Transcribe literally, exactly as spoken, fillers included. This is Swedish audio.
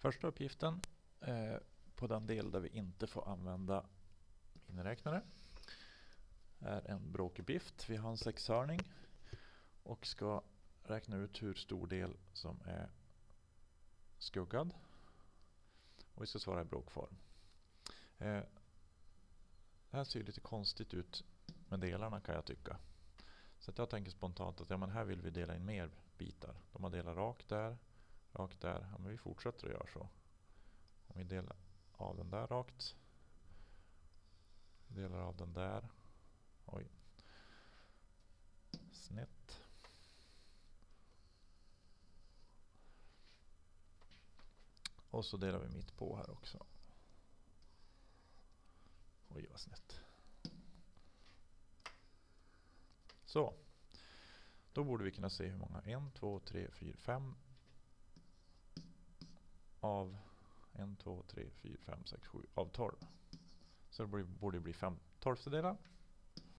Första uppgiften eh, på den del där vi inte får använda miniräknare är en bråkuppgift. Vi har en sexhörning och ska räkna ut hur stor del som är skuggad. Och vi ska svara i bråkform. Eh, det här ser lite konstigt ut med delarna, kan jag tycka. Så att jag tänker spontant att ja, men här vill vi dela in mer bitar. De har delat rakt där, rakt där. Ja, men vi fortsätter att göra så. Om vi delar av den där rakt. Delar av den där. Oj. Snett. Och så delar vi mitt på här också. Oj, vad snett. Så. Då borde vi kunna se hur många. en, två, tre, fyra, fem. Av en, två, tre, fyra, fem, sex, sju. Av tolv. Så det borde bli fem tolftedelar.